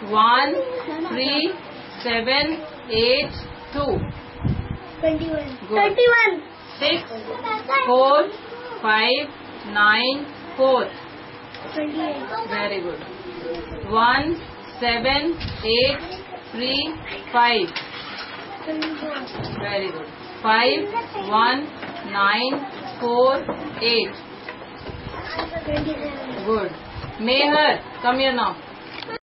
1 3 7 8 2 21. Good. 21. 6 4 5 9 4 28. Very good. 1 7 8 3 5 24. Very good. 5 1 9 4 8 27. Good. Meher, come here now.